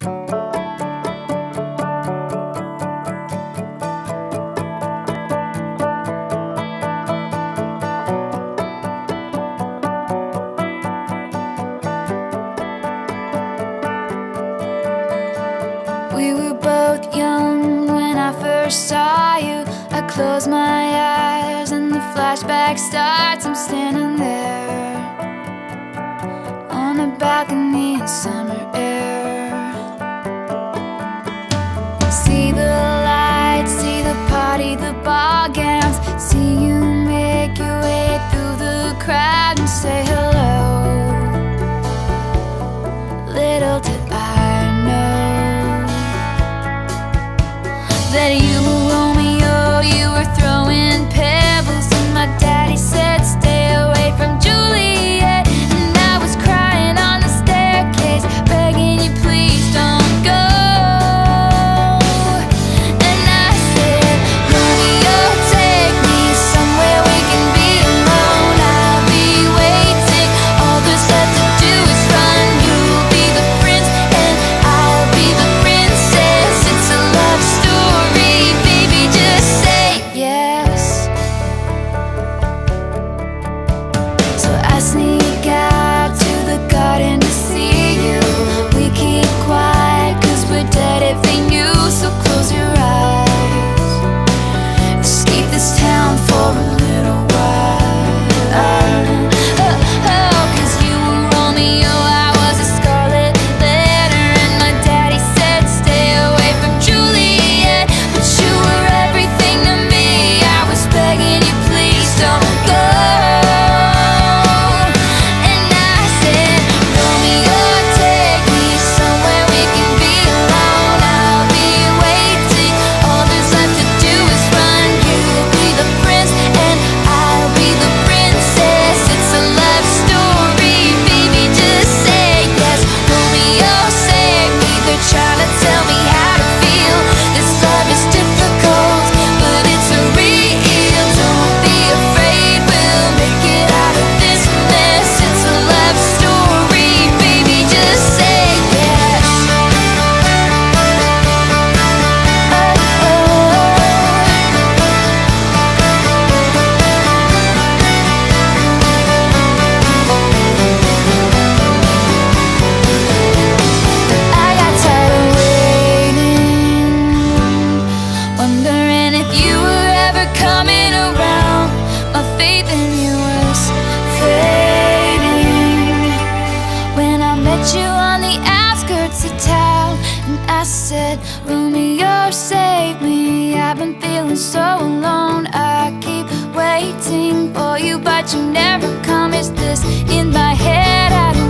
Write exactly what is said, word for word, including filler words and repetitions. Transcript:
We were both young when I first saw you. I close my eyes and the flashback starts. I'm standing there on a balcony in summer air. See the lights, see the party, the ball gowns. See you make your way through the crowd and say hello. Little did I know that you were Romeo, you were throwing pebbles, and my daddy said stay away from Juliet. And I was crying on the staircase, begging you please don't go. And I said, Romeo, take me somewhere we can be alone. I'll be waiting, all there's left to do is run. You'll be the prince and I'll be the princess. It's a love story, baby, just say yes. So I sneak out to the garden to see you. We keep quiet cause we're dead if they knew. So close your eyes, escape this town for a little while. Oh, oh, cause you were Romeo, I was a scarlet letter, and my daddy said stay away from Juliet. But you were everything to me, I was begging you please don't go. And I said, Romeo, take me somewhere we can be alone. I'll be waiting, all there's left to do is run. You'll be the prince and I'll be the princess. It's a love story, baby, just say yes. Romeo, save me, they're trying to tell me how to feel. This love is difficult, but it's real. Don't be afraid, we'll make it out of this mess. It's a love story, baby, just say yes. Oh, I got tired of waiting, wondering if you were ever coming around. My faith in you was fading when I met you on the outskirts of town. And I said, Romeo, save me, I've been feeling so alone. I keep waiting for you, but you never come. Is this in my head? I don't